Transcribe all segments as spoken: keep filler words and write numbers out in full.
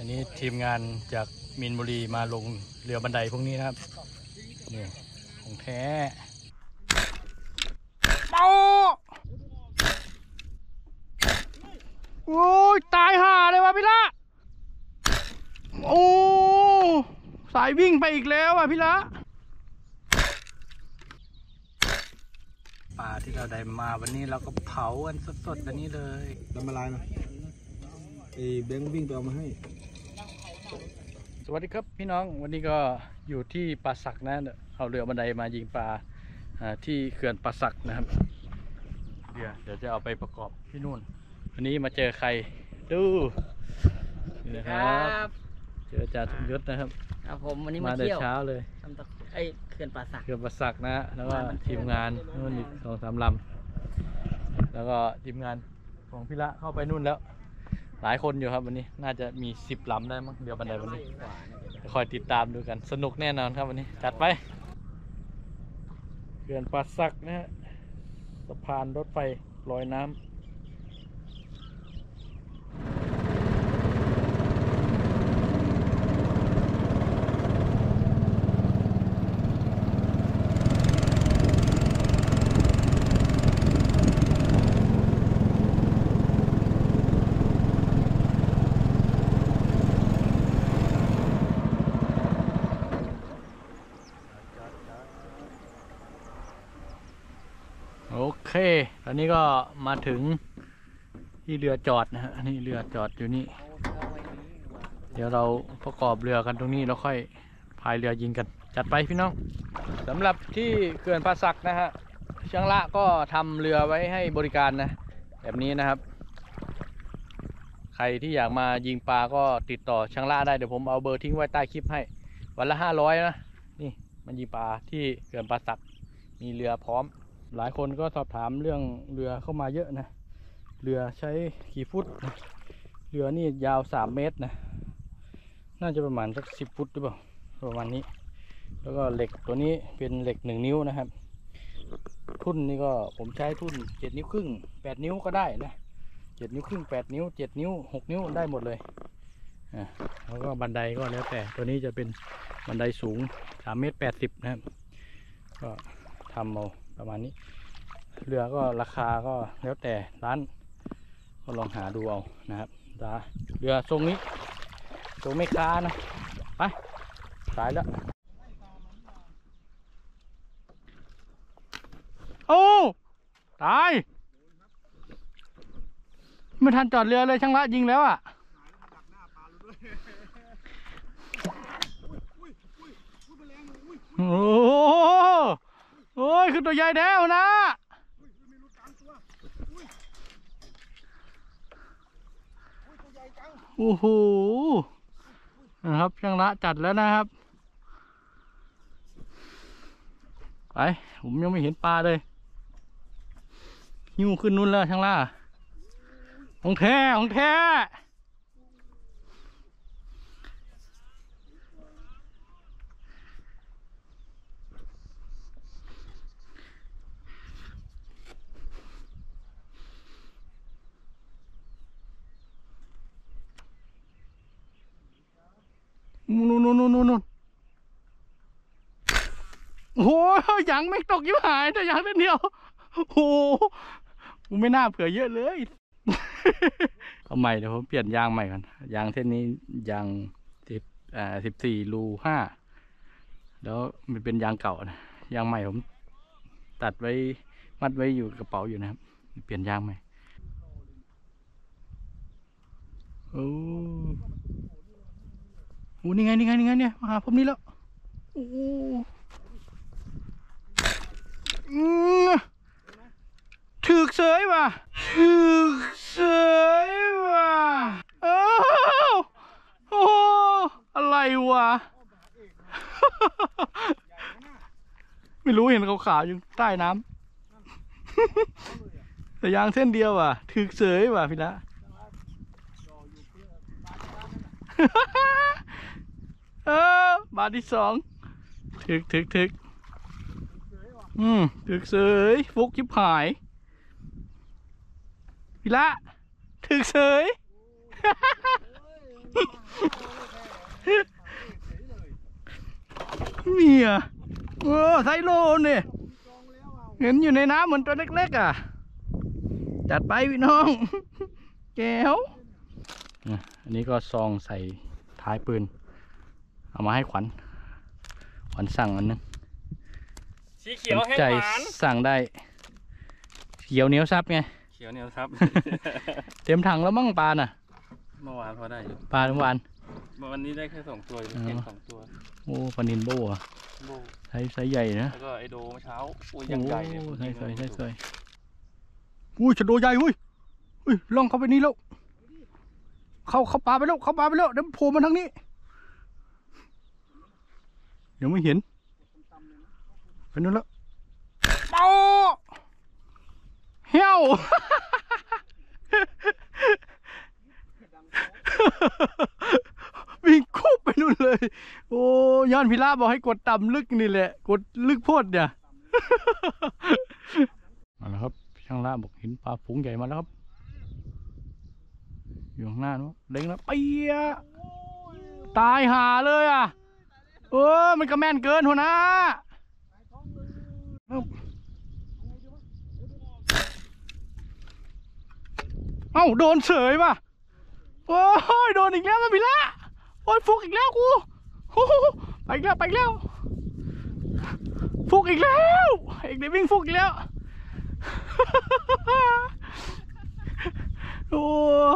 นนี้ทีมงานจากมีนบุรีมาลงเรือบันไดพวกนี้นะครับนี่ของแท้เมาโอ้ยตายห่าเลยวะพี่ละโอ้สายวิ่งไปอีกแล้วอ่ะพี่ละปลาที่เราได้มาวันนี้เราก็เผากันสดๆแบบนี้เลยทำอะไรนะไอ้แบงค์วิ่งไปเอามาให้สวัสดีครับพี่น้องวันนี้ก็อยู่ที่ป่าสักนะเอาเรือบันไดมายิงปลาที่เขื่อนป่าสักนะครับเดี๋ยวเดี๋ยวจะเอาไปประกอบที่นู่นวันนี้มาเจอใครดูนี่นะครับเจอจ่าทุกยศนะครับครับผมวันนี้มาแต่เช้าเลยไอ้เขื่อนป่าสักเขื่อนป่าสักนะแล้วก็ทีมงานนู่นอีกสองสามลำแล้วก็ทีมงานของพี่ละเข้าไปนู่นแล้วหลายคนอยู่ครับวันนี้น่าจะมีสิบลำได้มั้งเรือบันไดวันนี้คอยติดตามดูกันสนุกแน่นอนครับวันนี้จัดไปเขื่อนป่าสักนะฮะสะพานรถไฟลอยน้ำโอเคตอนนี้ก็มาถึงที่เรือจอดนะฮะนี่เรือจอดอยู่นี่เดี๋ยวเราประกอบเรือกันตรงนี้แล้วค่อยพายเรือยิงกันจัดไปพี่น้องสำหรับที่เขื่อนป่าสักนะฮะช่างละก็ทำเรือไว้ให้บริการนะแบบนี้นะครับใครที่อยากมายิงปลาก็ติดต่อช่างละได้เดี๋ยวผมเอาเบอร์ทิ้งไว้ใต้คลิปให้วันละห้าร้อยนะนี่มันยิงปลาที่เขื่อนป่าสักมีเรือพร้อมหลายคนก็สอบถามเรื่องเรือเข้ามาเยอะนะเรือใช้กี่ฟุตนะเรือนี่ยาวสามเมตรนะน่าจะประมาณสักสิบฟุตหรือเปล่าประมาณนี้แล้วก็เหล็กตัวนี้เป็นเหล็กหนึ่งนิ้วนะครับทุ่นนี่ก็ผมใช้ทุ่นเจ็ดนิ้วครึ่งแปดนิ้วก็ได้นะเจ็ดนิ้วครึ่งแปดนิ้วเจ็ดนิ้วหกนิ้วได้หมดเลยอ่าแล้วก็บันไดก็แล้วแต่ตัวนี้จะเป็นบันไดสูงสามเมตรแปดสิบนะครับก็ทำเอาประมาณนี้เรือก็ราคาก็แล้วแต่ร้านก็ลองหาดูเอานะครับเรือทรงนี้ทรงไม่ค้านะไปสายแล้วโอ้ตายไม่ทันจอดเรือเลยช่างละยิงแล้วอ่ะโอ้โอ้ยคือตัวใหญ่แล้วนะโอ้โหนะครับช่างละจัดแล้วนะครับไปผมยังไม่เห็นปลาเลยหิ้วขึ้นนู่นแล้วช่างละของแท้ของแท้นู่นนู่นนู่นนู่นโอ้โหยังไม่ตกยิ้มหายแต่ยังเส้นเดียวโอ้โหกูไม่น่าเผื่อเยอะเลยเอาใหม่เดี๋ยวผมเปลี่ยนยางใหม่ก่อนยางเส้นนี้ยางสิบอ่าสิบสี่รูห้าแล้วมันเป็นยางเก่านะยางใหม่ผมตัดไว้มัดไว้อยู่กระเป๋าอยู่นะครับเปลี่ยนยางใหม่โอ้โหนี่ไงนี่ไงนี่ไงเนี่ยมาหาผมนี่แล้วโอ้ถึกเสยว่ะถึกเสยว่ะโอ้โหอะไรวะไม่รู้เห็นขาวๆอยู่ใต้น้ำแต่ยางเส้นเดียวว่ะถึกเสยว่ะพี่ละเออบาทที่สองถึกถึกถึกอืมถึกเสยฟุกยิบหายพี่ละถึกเสยอ่ะโอ้ไซโลเนี่ยเห็นอยู่ในน้ำเหมือนตัวเล็กๆอ่ะจัดไปพี่น้องแก้วอันนี้ก็ซองใส่ท้ายปืนเอามาให้ขวัญขวัญสั่งอันนึงสีเขียวให้ใจหวานสั่งได้เขียวเหนียวซับไงเขียวเนี่ยครับเต็มถังแล้วมั่งปลาน่ะเมื่อวานพอได้อยู่ปลาทั้งวันวันนี้ได้แค่สองตัวอยู่แค่สองตัวโอ้ปลานินโบ้อะโบไซส์ไซส์ใหญ่นะแล้วก็ไอโดเมื่อเช้าอุ้ยยังใหญ่เลยโอ้ไซส์สวยไซส์สวยอุ้ยชะโดใหญ่เว้ยอุ้ยล่องเข้าไปนี่แล้วเข้าเข้าปลาไปแล้วเข้าปลาไปแล้วเดี๋ยวโผล่มาทางนี้ยังไม่เห็นไปนู่นแล้วเป้าเหี้ยว วิ่งคุบไปนู่นเลยโอ้ย้อนพิลาบอกให้กดต่ำลึกนี่แหละกดลึกโพดเนี่ย มาแล้วครับช่างล่าบอกเห็นปลาฝูงใหญ่มาแล้วครับอยู่ข้างหน้านู้นเล็งแล้วเปียตายหาเลยอ่ะเออมันก็แม่นเกินหัวหน้าเอ้าโดนเฉยป่ะโอ้ยโดนอีกแล้วมันพิละโอ้ยฟุกอีกแล้วกูโอ้โหไปอีกแล้วไปอีกแล้วฟุกอีกแล้วเอกเดวิ่งฟุกอีกแล้ว โอ้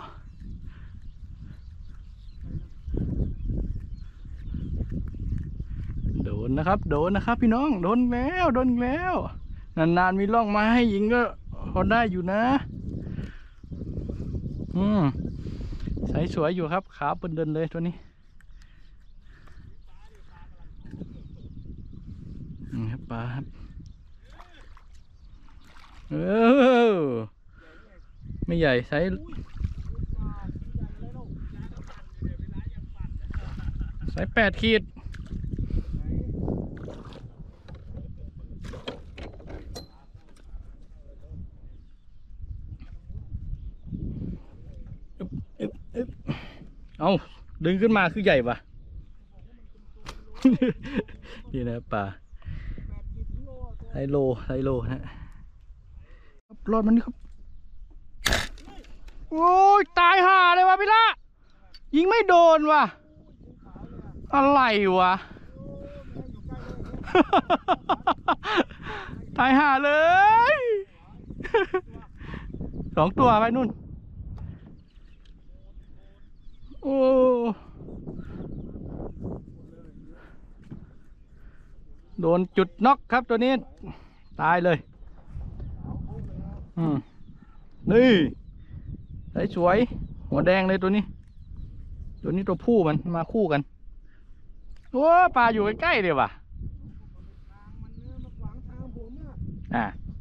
โดนนะครับโดนนะครับพี่น้องโดนแล้วโดนแล้วนานๆมีล่องมาให้ยิงก็พอได้อยู่นะอืมใสสวยอยู่ครับขาเปิ่นเดินเลยตัวนี้นี่ครับปลาครับเออไม่ใหญ่ไซส์ไซส์แปดขีดเอาดึงขึ้นมาคือใหญ่ปะ นี่นะป่าไฮโลไฮโลนะรอดมันนี่ครับโอ้ยตายห่าเลยวะพี่ละยิงไม่โดนวะอะไรวะ ตายห่าเลย สองตัวไปนู่นโอ้โดนจุดน็อกครับตัวนี้ตายเลยอืมนี่สวยสวยหัวแดงเลยตัวนี้ตัวนี้ตัวผู้มันมาคู่กันโอ้ปลาอยู่ใกล้ๆเลยว่ะอ่ะ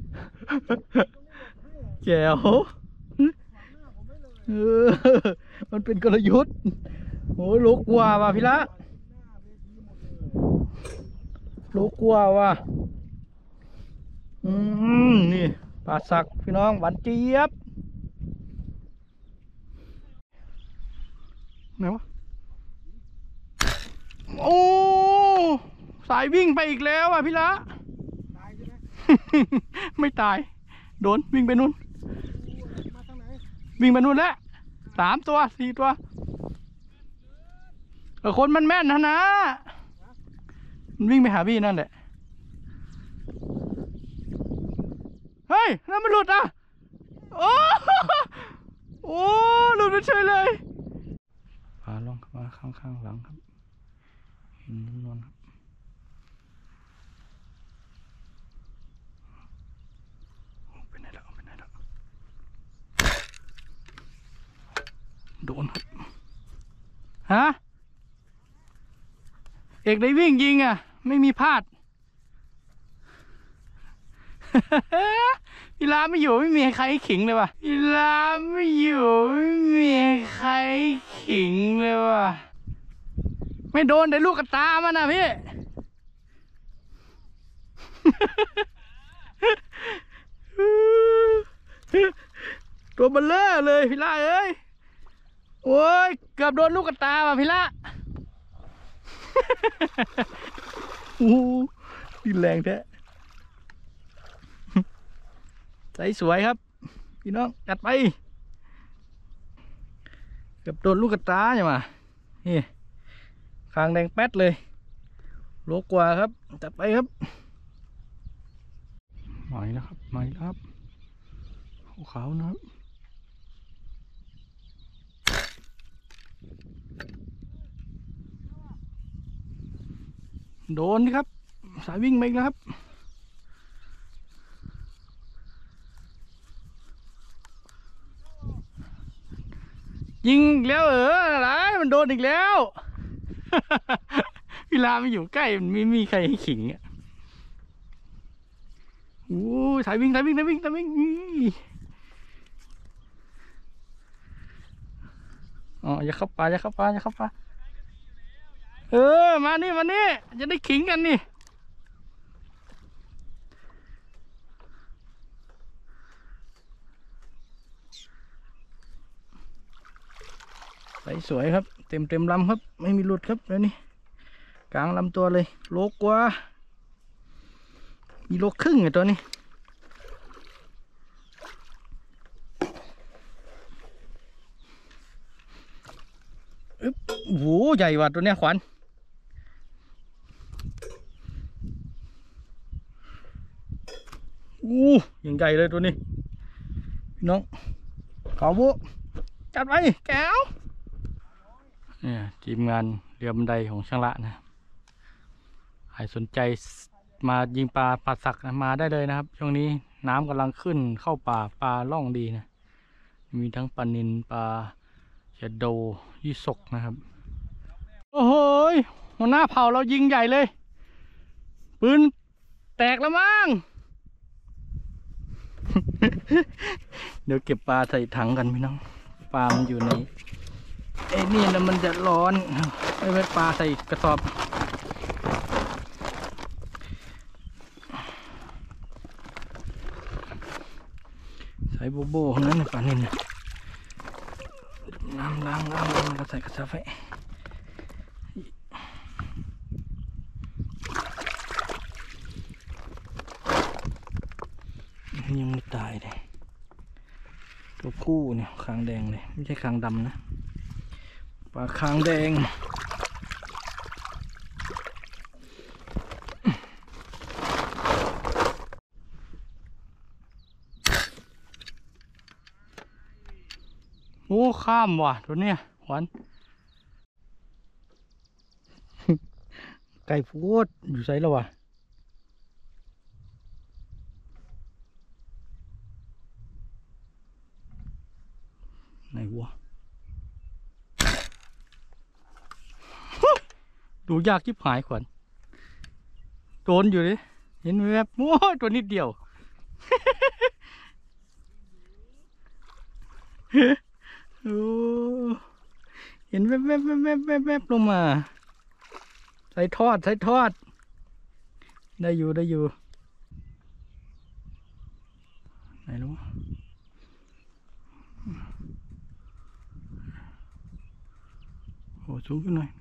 แจ๋วเออมันเป็นกลยุทธ์โอ้ลูกกว่าว่ะพี่ละลูกกว่าว่ะอืมนี่ปลาสักพี่น้องหวานเจี๊ยบไหนวะโอ้สายวิ่งไปอีกแล้วอ่ะพี่ละ ไม่ตายโดนวิ่งไปนู่นวิ่งไปนู่นแล้วสามตัวสี่ตัวเออคนมันแม่นนะนะมันวิ่งไปหาพี่นั่นแหละเฮ้ยแล้วมันหลุดอ่ะโอ้โอ้หลุดไปเฉยเลยพาลองเข้ามาข้างข้างหลังครับเห็นนวลครับไปไหนแล้วไปไหนแล้วโดนครับฮะเอกได้วิ่งยิงอ่ะไม่มีพลาด พี่ลาไม่อยู่ไม่มีใครขิงเลยว่ะพี่ลาไม่อยู่ไม่มีใครขิงเลยว่ะไม่โดนแต่ลูกกระตามันนะพี่ ตัวเบลเลอร์เลยพี่ลาเอ้ยโอ้ยเกือบโดนลูกกระตาว่ะพี่ลาโอ้ดินแรงแท้ใสสวยครับพี่น้องจัดไปเกือบโดนลูกกระตาใช่ไหมนี่คางแดงแป๊ดเลยโลกว่าครับจัดไปครับมาอีกแล้วครับมาอีกแล้วครับขาวๆนะครับโดนครับสายวิ่งไปอีกแล้วครับยิงอีกแล้วเอออะไรมันโดนอีกแล้ว เวลาไม่อยู่ใกล้มันไม่มีใครให้ขิงอ่ะโอ้สายวิ่งสายวิ่งสายวิ่งสายวิ่งอ๋ออย่าเข้าป่าอย่าเข้าป่าอย่าเข้าป่าเออมานี่มานี่จะได้ขิงกันนี่ใสสวยครับเต็มเต็มลำครับไม่มีหลุดครับแล้วนี่กลางลำตัวเลยโลกว่ามีโลครึ่งไอ้ตัวนี้อึ๊บโอ้โหใหญ่ว่ะตัวเนี้ยขวัญอู้ยังใหญ่เลยตัวนี้พี่น้องขาวโบจัดไปแก้วเนี่ยทีมงานเรือบันไดของช่างละนะใครสนใจมายิงปลาปลาสักมาได้เลยนะครับช่วงนี้น้ำกำลังขึ้นเข้าป่าปลาล่องดีนะมีทั้งปลานิลปลาชะโดยี่สกนะครับโอ้โหหัวหน้าเผ่าเรายิงใหญ่เลยปืนแตกแล้วมั้ง เดี๋ยวเก็บปลาใส่ถังกันพี่น้องปลามันอยู่ในไอ้นี่นะมันจะร้อนไม่ไว้ปลาใส่กระสอบใส่โบโบของนั้นปลานิลน้ำล้างล้างล้างก็ใส่กระสอบไว้ยังไม่ตายเลยตัวคู่เนี่ยคางแดงเลยไม่ใช่คางดำนะปลาคางแดงโอ้ข้ามว่ะตัวเนี้ยขวัญ ไก่พูดอยู่ไซแล้ววะไหนวะ ดูยากชิบหายขวัญโดนอยู่เลยเห็นแวบโอ้ยตัวนิดเดียว โอ้เห็นแวบแวบแวบแวบแวบแวบลงมาใส่ทอดใส่ทอดได้อยู่ได้อยู่ไหนรู้โอ้สูงขึ้นหน่อย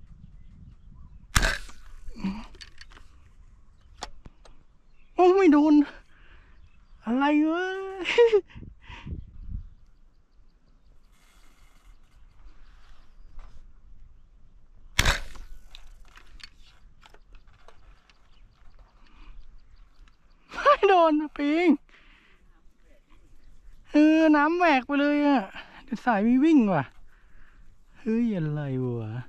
โอ้ไม่โดนอะไรเว้ย ไม่โดนปิงเออน้ำแหวกไปเลยอ่ะสายมีวิ่งว่ะเฮ้ยอะไรวะ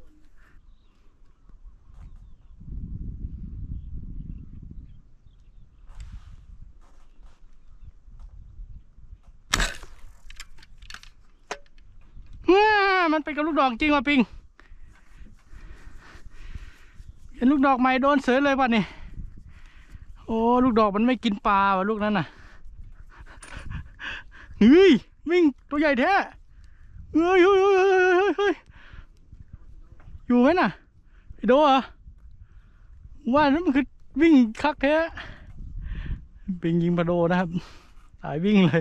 มันเป็นกับลูกดอกจริงว่ะปิงเห็นลูกดอกใหม่โดนเสือเลยป่ะนี่โอ้ลูกดอกมันไม่กินปลาว่ะลูกนั้นน่ะเฮ้ยวิ่งตัวใหญ่แท้เฮ้ยเฮ้ยเฮ้ยเฮ้ยอยู่ไหมน่ะไอโดอ่ะว่านั้นมันคือวิ่งคักแท้เป็นยิงปลาโดนะครับสายวิ่งเลย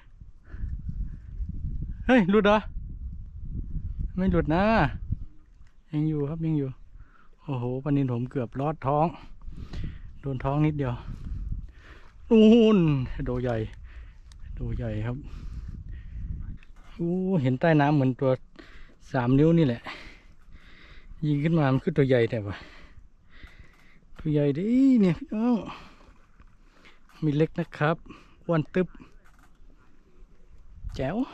เฮ้ยหลุดเหรอไม่หลุดนะยังอยู่ครับยังอยู่โอ้โอ้โหปลานิลผมเกือบลอดท้องโดนท้องนิดเดียวนู่นโดใหญ่โดใหญ่ครับโอ้เห็นใต้น้ำเหมือนตัวสามนิ้วนี่แหละยิงขึ้นมามันคือตัวใหญ่แต่ว่าตัวใหญ่ดิเนี่ยพี่น้องมีเล็กนะครับอ้วนตึบแจ๋ว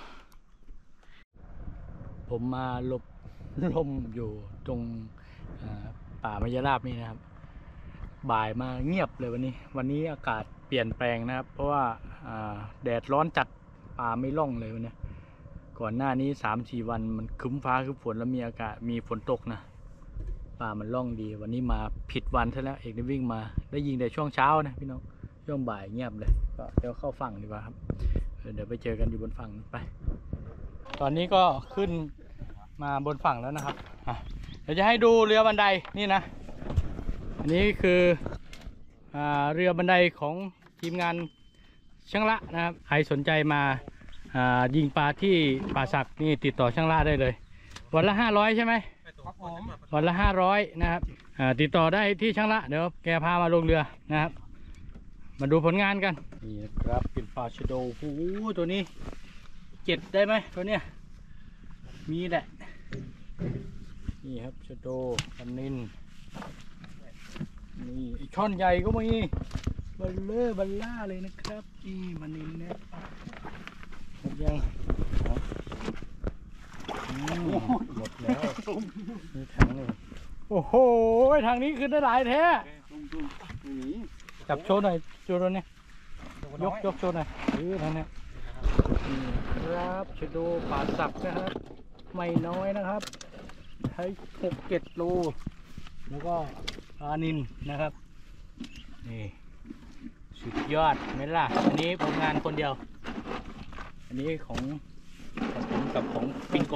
ผมมาหลบลมอยู่ตรงป่ามายราบนี่นะครับบ่ายมาเงียบเลยวันนี้วันนี้อากาศเปลี่ยนแปลงนะครับเพราะว่าแดดร้อนจัดป่าไม่ร่องเลยวันนี้ก่อนหน้านี้สามสี่วันมันครึ้มฟ้าครึ้มฝนแล้วมีอากาศมีฝนตกนะป่ามันร่องดีวันนี้มาผิดวันซะแล้วเอกได้วิ่งมาได้ยิงแต่ช่วงเช้านะพี่น้องช่วงบ่ายเงียบเลยก็เดี๋ยวเข้าฝั่งดีกว่าครับเดี๋ยวไปเจอกันอยู่บนฝั่งไปตอนนี้ก็ขึ้นมาบนฝั่งแล้วนะครับเดี๋ยวจะให้ดูเรือบันไดนี่นะอันนี้คือเรือบันไดของทีมงานช่างละนะครับใครสนใจมายิงปลาที่ป่าสักนี่ติดต่อช่างละได้เลยวันละห้าร้อยใช่ไหมวันละห้าร้อยนะครับติดต่อได้ที่ช่างละเดี๋ยวแกพามาลงเรือนะครับมาดูผลงานกันนี่นะครับเป็นปลาชะโดโอ้โหตัวนี้เจ็ดได้ไหมตัวเนี้ยมีแหละนี่ครับชะโดปันนินนี่ไอช่อนใหญ่ก็มีบัลเลอร์บัลล่าเลยนะครับนี่ปันนินเนี่ยหมดยังหมดแล้วนี่ถังเลยโอ้โหทางนี้ขึ้นได้หลายแท้จับโชว์หน่อยโชว์ตัวนี้ยกยกโชว์หน่อยเออทางนี้นี่ครับชะโดป่าสักนะครับไม่น้อยนะครับใช้หกเจ็ดโลแล้วก็ปลานิลนะครับนี่สุดยอดไหมล่ะอันนี้ผลงานคนเดียวอันนี้ของของผมกับของปิงโก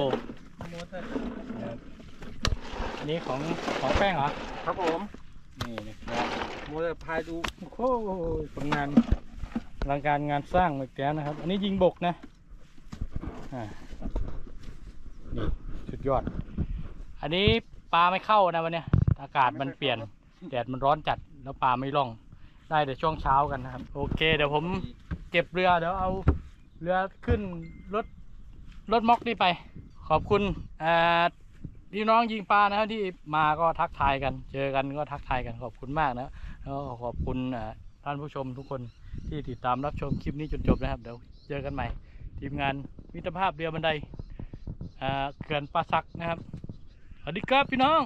อันนี้ของของแป้งเหรอครับผมนี่นะครับโมเดลพายดูโอ้โหผลงานอลังการงานสร้างเหมือนกันนะครับอันนี้ยิงบกนะอ่านี่สุดยอดอันนี้ปลาไม่เข้านะวันนี้อากาศมันเปลี่ยนแดดมันร้อนจัดแล้วปลาไม่ล่องได้แต่ช่วงเช้ากันนะครับโอเคเดี๋ยวผมเก็บเรือเดี๋ยวเอาเรือขึ้นรถรถม็อกนี่ไปขอบคุณพี่น้องยิงปลานะครับที่มาก็ทักทายกันเจอกันก็ทักทายกันขอบคุณมากนะแล้วขอบคุณท่านผู้ชมทุกคนที่ติดตามรับชมคลิปนี้จนจบนะครับเดี๋ยวเจอกันใหม่ทีมงานมิตรภาพเรือบันไดเขื่อนป่าสักนะครับสวัสดีครับพี่น้อง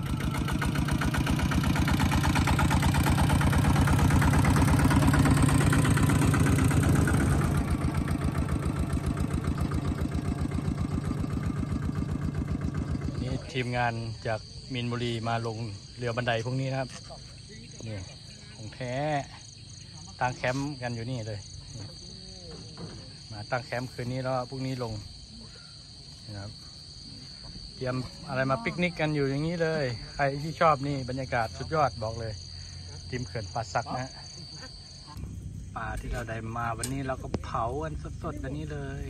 นี่ทีมงานจากมีนบุรีมาลงเรือบันไดพวกนี้นะครับนี่ของแท้ตั้งแคมป์กันอยู่นี่เลยมาตั้งแคมป์คืนนี้แล้วพรุ่งนี้ลงนะครับเตรียมอะไรมาปิกนิกกันอยู่อย่างนี้เลยใครที่ชอบนี่บรรยากาศสุดยอดบอกเลยทีมเขื่อนป่าสักนะปลาที่เราได้มาวันนี้เราก็เผากันสดๆแบบนี้เลย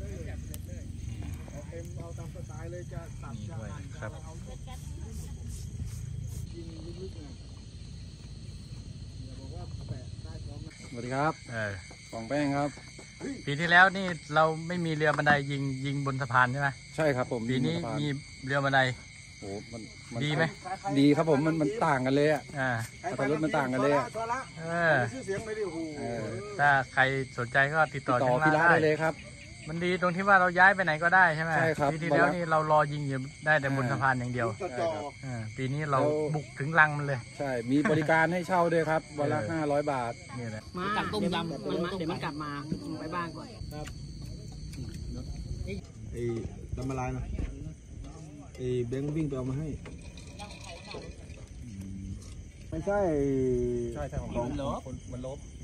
นี่ด้วยครับสวัสดีครับของแป้งครับปีที่แล้วนี่เราไม่มีเรือบันไดยิงยิงบนสะพานใช่ไหมใช่ครับผมปีนี้มีเรือบันไดโอ้มันดีไหมดีครับผมมันมันต่างกันเลยอ่ะอ่าแต่รถมันต่างกันเลยอ่ะเออถ้าใครสนใจก็ติดต่อที่ร้านได้เลยครับมันดีตรงที่ว่าเราย้ายไปไหนก็ได้ใช่ไหมใช่ครับปีที่แล้วนี่เรารอยิงอยู่ได้แต่บนสะพานอย่างเดียวปีนี้เราบุกถึงรังมันเลยใช่มีบริการให้เช่าด้วยครับวันละห้าร้อยบาทนี่แหละมาจับต้มยำมันมาเดี๋ยวมันกลับมาไปบ้านก่อนครับไอ้ทำอะไรนะไอ้แบงค์วิ่งไปเอามาให้ไม่ใช่ใช่ใช่ของมันลบมันลบ